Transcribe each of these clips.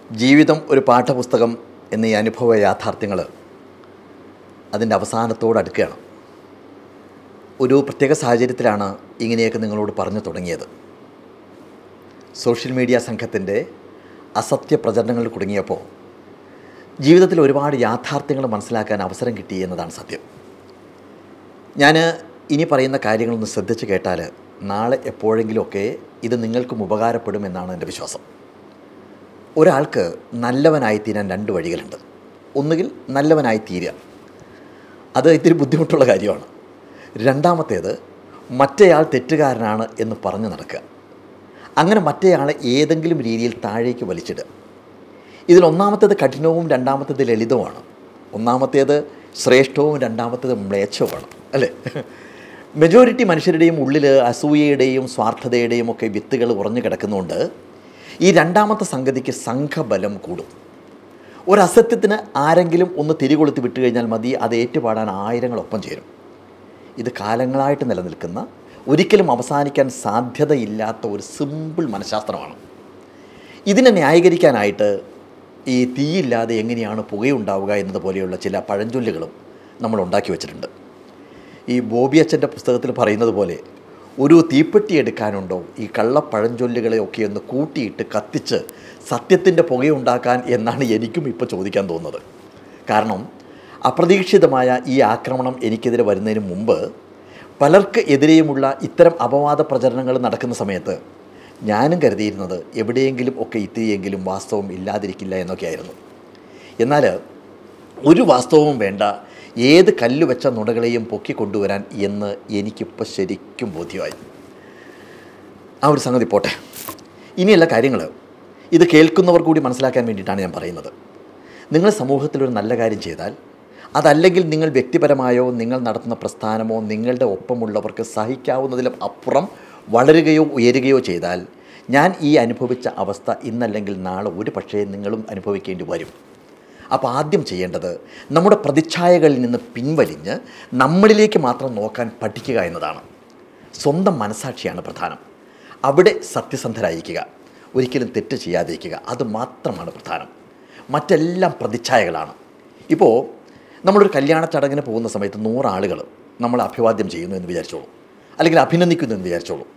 ജീവിതം ഒരു പാഠപുസ്തകം എന്നീ അനുഭവ യാഥാർത്ഥ്യങ്ങൾ അതിൻ്റെ അവസാനത്തോടടുക്കുകയാണ്. ഒരു പ്രത്യേക സാഹചര്യത്തിലാണ് ഇങ്ങനെയൊക്കെ നിങ്ങളോട് പറഞ്ഞു തുടങ്ങിയത്. സോഷ്യൽ മീഡിയ സംഘത്തിൻ്റെ അസത്യ പ്രചരണങ്ങളിൽ കുടുങ്ങിയപ്പോൾ ജീവിതത്തിൽ ഒരുപാട് യാഥാർത്ഥ്യങ്ങൾ മനസ്സിലാക്കാൻ അവസരം കിട്ടി എന്നതാണ് സത്യം. ഞാൻ ഇനി പറയുന്ന കാര്യങ്ങളൊന്ന് ശ്രദ്ധിച്ച് കേട്ടാൽ നാളെ എപ്പോഴെങ്കിലുമൊക്കെ ഇത് നിങ്ങൾക്കും ഉപകാരപ്പെടുമെന്നാണ് എൻ്റെ വിശ്വാസം. ഒരാൾക്ക് നല്ലവനായിത്തീരാൻ രണ്ട് വഴികളുണ്ട്. ഒന്നുകിൽ നല്ലവനായിത്തീരുക, അത് ഇത്തിരി ബുദ്ധിമുട്ടുള്ള കാര്യമാണ്. രണ്ടാമത്തേത് മറ്റേയാൾ തെറ്റുകാരനാണ് എന്ന് പറഞ്ഞു നടക്കുക. അങ്ങനെ മറ്റേയാളെ ഏതെങ്കിലും രീതിയിൽ താഴേക്ക് വലിച്ചിടുക. ഇതിൽ ഒന്നാമത്തേത് കഠിനവും രണ്ടാമത്തേത് ലളിതവുമാണ്. ഒന്നാമത്തേത് ശ്രേഷ്ഠവും രണ്ടാമത്തേത് മ്ലേച്ഛവുമാണ്, അല്ലേ? മെജോറിറ്റി മനുഷ്യരുടെയും ഉള്ളിൽ അസൂയയുടെയും സ്വാർത്ഥതയുടെയും ഒക്കെ വിത്തുകൾ ഉറഞ്ഞു കിടക്കുന്നുണ്ട്. ഈ രണ്ടാമത്തെ സംഗതിക്ക് സംഘബലം കൂടും. ഒരസത്യത്തിന് ആരെങ്കിലും ഒന്ന് തിരികൊളുത്തി വിട്ടു കഴിഞ്ഞാൽ മതി, അത് ഏറ്റുപാടാൻ ആയിരങ്ങളൊപ്പം ചേരും. ഇത് കാലങ്ങളായിട്ട് നിലനിൽക്കുന്ന, ഒരിക്കലും അവസാനിക്കാൻ സാധ്യതയില്ലാത്ത ഒരു സിമ്പിൾ മനഃശാസ്ത്രമാണ്. ഇതിനെ ന്യായീകരിക്കാനായിട്ട് ഈ തീയില്ലാതെ എങ്ങനെയാണ് പുകയുണ്ടാവുക എന്നതുപോലെയുള്ള ചില പഴഞ്ചൊല്ലുകളും നമ്മൾ ഉണ്ടാക്കി വച്ചിട്ടുണ്ട്. ഈ ബോബി അച്ഛൻ്റെ പുസ്തകത്തിൽ പറയുന്നത് പോലെ ഒരു തീപ്പെട്ടി എടുക്കാനുണ്ടോ ഈ കള്ളപ്പഴഞ്ചൊല്ലുകളെയൊക്കെ ഒന്ന് കൂട്ടിയിട്ട് കത്തിച്ച് സത്യത്തിൻ്റെ പുകയുണ്ടാക്കാൻ എന്നാണ് എനിക്കും ഇപ്പോൾ ചോദിക്കാൻ തോന്നുന്നത്. കാരണം അപ്രതീക്ഷിതമായ ഈ ആക്രമണം എനിക്കെതിരെ വരുന്നതിന് മുമ്പ് പലർക്ക് എതിരെയുമുള്ള ഇത്തരം അപവാദ പ്രചരണങ്ങൾ നടക്കുന്ന സമയത്ത് ഞാനും കരുതിയിരുന്നത് എവിടെയെങ്കിലും ഒക്കെ ഇത്തിരിയെങ്കിലും വാസ്തവം ഇല്ലാതിരിക്കില്ല എന്നൊക്കെയായിരുന്നു. എന്നാൽ ഒരു വാസ്തവവും വേണ്ട, ഏത് കല്ല് വെച്ച നുണകളെയും പൊക്കിക്കൊണ്ടുവരാൻ എന്ന് എനിക്കിപ്പോൾ ശരിക്കും ബോധ്യമായി. ആ ഒരു സംഗതി പോട്ടെ. ഇനിയുള്ള കാര്യങ്ങൾ ഇത് കേൾക്കുന്നവർ കൂടി മനസ്സിലാക്കാൻ വേണ്ടിയിട്ടാണ് ഞാൻ പറയുന്നത്. നിങ്ങൾ സമൂഹത്തിലൊരു നല്ല കാര്യം ചെയ്താൽ, അതല്ലെങ്കിൽ നിങ്ങൾ വ്യക്തിപരമായോ നിങ്ങൾ നടത്തുന്ന പ്രസ്ഥാനമോ നിങ്ങളുടെ ഒപ്പമുള്ളവർക്ക് സഹിക്കാവുന്നതിലും അപ്പുറം വളരുകയോ ഉയരുകയോ ചെയ്താൽ, ഞാൻ ഈ അനുഭവിച്ച അവസ്ഥ ഇന്നല്ലെങ്കിൽ നാളെ ഒരു പക്ഷേ നിങ്ങളും അനുഭവിക്കേണ്ടി വരും. അപ്പോൾ ആദ്യം ചെയ്യേണ്ടത് നമ്മുടെ പ്രതിച്ഛായകളിൽ നിന്ന് പിൻവലിഞ്ഞ് നമ്മളിലേക്ക് മാത്രം നോക്കാൻ പഠിക്കുക എന്നതാണ്. സ്വന്തം മനസാക്ഷിയാണ് പ്രധാനം. അവിടെ സത്യസന്ധരായിരിക്കുക, ഒരിക്കലും തെറ്റ് ചെയ്യാതിരിക്കുക, അത് മാത്രമാണ് പ്രധാനം. മറ്റെല്ലാം പ്രതിച്ഛായകളാണ്. ഇപ്പോൾ നമ്മളൊരു കല്യാണ ചടങ്ങിന് പോകുന്ന സമയത്ത് 100 ആളുകൾ നമ്മൾ അഭിവാദ്യം ചെയ്യുന്നു എന്ന് വിചാരിച്ചോളൂ, അല്ലെങ്കിൽ അഭിനന്ദിക്കുന്നു എന്ന് വിചാരിച്ചോളൂ.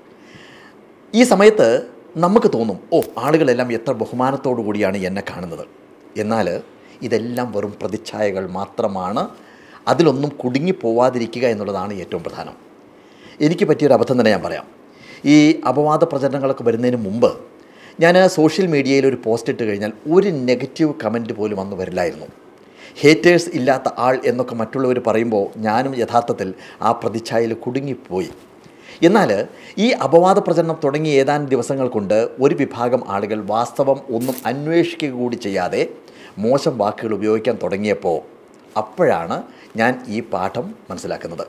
ഈ സമയത്ത് നമുക്ക് തോന്നും, ആളുകളെല്ലാം എത്ര ബഹുമാനത്തോടു കൂടിയാണ് എന്നെ കാണുന്നത്. എന്നാൽ ഇതെല്ലാം വെറും പ്രതിച്ഛായകൾ മാത്രമാണ്. അതിലൊന്നും കുടുങ്ങിപ്പോവാതിരിക്കുക എന്നുള്ളതാണ് ഏറ്റവും പ്രധാനം. എനിക്ക് പറ്റിയൊരു അബദ്ധം തന്നെ ഞാൻ പറയാം. ഈ അപവാദ പ്രചരണങ്ങളൊക്കെ വരുന്നതിന് മുമ്പ് ഞാൻ സോഷ്യൽ മീഡിയയിൽ ഒരു പോസ്റ്റ് ഇട്ട് കഴിഞ്ഞാൽ ഒരു നെഗറ്റീവ് കമൻറ്റ് പോലും അന്ന് വരില്ലായിരുന്നു. ഹേറ്റേഴ്സ് ഇല്ലാത്ത ആൾ എന്നൊക്കെ മറ്റുള്ളവർ പറയുമ്പോൾ ഞാനും യഥാർത്ഥത്തിൽ ആ പ്രതിച്ഛായയിൽ കുടുങ്ങിപ്പോയി. എന്നാൽ ഈ അപവാദ പ്രചരണം തുടങ്ങിയ ഏതാനും ദിവസങ്ങൾ കൊണ്ട് ഒരു വിഭാഗം ആളുകൾ വാസ്തവം ഒന്നും അന്വേഷിക്കുക കൂടി ചെയ്യാതെ മോശം വാക്കുകൾ ഉപയോഗിക്കാൻ തുടങ്ങിയപ്പോൾ അപ്പോഴാണ് ഞാൻ ഈ പാഠം മനസ്സിലാക്കുന്നത്.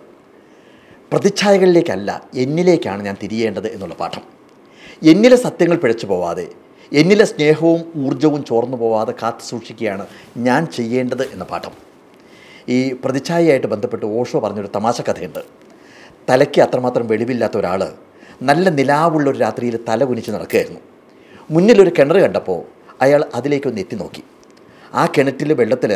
പ്രതിച്ഛായകളിലേക്കല്ല, എന്നിലേക്കാണ് ഞാൻ തിരിയേണ്ടത് എന്നുള്ള പാഠം. എന്നിലെ സത്യങ്ങൾ പിഴച്ചു പോവാതെ, എന്നിലെ സ്നേഹവും ഊർജ്ജവും ചോർന്നു പോവാതെ കാത്തു സൂക്ഷിക്കുകയാണ് ഞാൻ ചെയ്യേണ്ടത് എന്ന പാഠം. ഈ പ്രതിച്ഛായയായിട്ട് ബന്ധപ്പെട്ട് ഓഷോ പറഞ്ഞൊരു തമാശ കഥയുണ്ട്. തലയ്ക്ക് അത്രമാത്രം വെളിവില്ലാത്ത ഒരാൾ നല്ല നിലാവുള്ളൊരു രാത്രിയിൽ തല കുനിച്ച് നടക്കുകയായിരുന്നു. മുന്നിലൊരു കിണർ കണ്ടപ്പോൾ അയാൾ അതിലേക്കൊന്ന് എത്തി നോക്കി. ആ കിണറ്റിലെ വെള്ളത്തിൽ,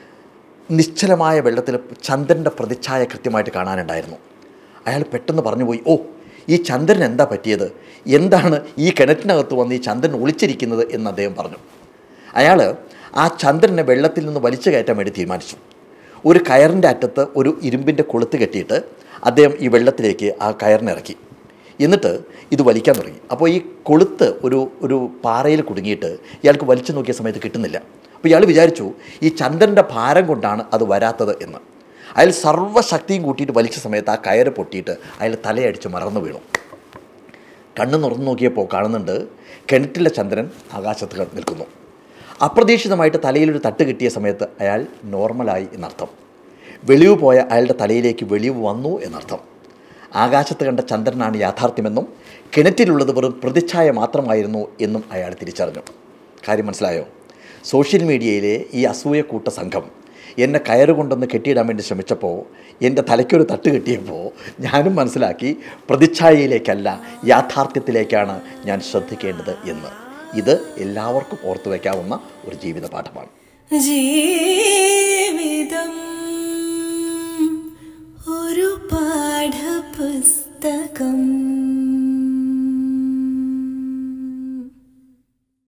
നിശ്ചലമായ വെള്ളത്തിൽ ചന്ദ്രൻ്റെ പ്രതിച്ഛായ കൃത്യമായിട്ട് കാണാനുണ്ടായിരുന്നു. അയാൾ പെട്ടെന്ന് പറഞ്ഞുപോയി, ഈ ചന്ദ്രൻ എന്താ പറ്റിയത്, എന്താണ് ഈ കിണറ്റിനകത്ത് വന്ന് ഈ ചന്ദ്രൻ ഒളിച്ചിരിക്കുന്നത് എന്ന് അദ്ദേഹം പറഞ്ഞു. അയാൾ ആ ചന്ദ്രനെ വെള്ളത്തിൽ നിന്ന് വലിച്ചു കയറ്റാൻ വേണ്ടി തീരുമാനിച്ചു. ഒരു കയറിൻ്റെ അറ്റത്ത് ഒരു ഇരുമ്പിൻ്റെ കൊളുത്ത് കെട്ടിയിട്ട് അദ്ദേഹം ഈ വെള്ളത്തിലേക്ക് ആ കയറിനിറക്കി. എന്നിട്ട് ഇത് വലിക്കാൻ തുടങ്ങി. അപ്പോൾ ഈ കൊളുത്ത് ഒരു പാറയിൽ കുടുങ്ങിയിട്ട് ഇയാൾക്ക് വലിച്ചു നോക്കിയ സമയത്ത് കിട്ടുന്നില്ല. അപ്പോൾ ഇയാൾ വിചാരിച്ചു ഈ ചന്ദ്രൻ്റെ ഭാരം കൊണ്ടാണ് അത് വരാത്തത് എന്ന്. അയാൾ സർവ്വശക്തിയും കൂട്ടിയിട്ട് വലിച്ച സമയത്ത് ആ കയറ് പൊട്ടിയിട്ട് അയാൾ തലയടിച്ച് മറന്നു വീണു. കണ്ണ് തുറന്നു നോക്കിയപ്പോൾ കാണുന്നുണ്ട് കിണറ്റിലെ ചന്ദ്രൻ ആകാശത്ത് നിൽക്കുന്നു. അപ്രതീക്ഷിതമായിട്ട് തലയിലൊരു തട്ട് കിട്ടിയ സമയത്ത് അയാൾ നോർമലായി എന്നർത്ഥം. വെളിവ് പോയ അയാളുടെ തലയിലേക്ക് വെളിവ് വന്നു എന്നർത്ഥം. ആകാശത്ത് കണ്ട ചന്ദ്രനാണ് യാഥാർത്ഥ്യമെന്നും കിണറ്റിലുള്ളത് വെറും പ്രതിച്ഛായ മാത്രമായിരുന്നു എന്നും അയാൾ തിരിച്ചറിഞ്ഞു. കാര്യം മനസ്സിലായോ? സോഷ്യൽ മീഡിയയിലെ ഈ അസൂയക്കൂട്ട സംഘം എന്നെ കയറുകൊണ്ടൊന്ന് കെട്ടിയിടാൻ വേണ്ടി ശ്രമിച്ചപ്പോൾ, എൻ്റെ തലയ്ക്കൊരു തട്ട് കിട്ടിയപ്പോൾ ഞാനും മനസ്സിലാക്കി പ്രതിച്ഛായയിലേക്കല്ല യാഥാർത്ഥ്യത്തിലേക്കാണ് ഞാൻ ശ്രദ്ധിക്കേണ്ടത് എന്ന്. ഇത് എല്ലാവർക്കും ഓർത്തു വയ്ക്കാവുന്ന ഒരു ജീവിത പാഠമാണ്.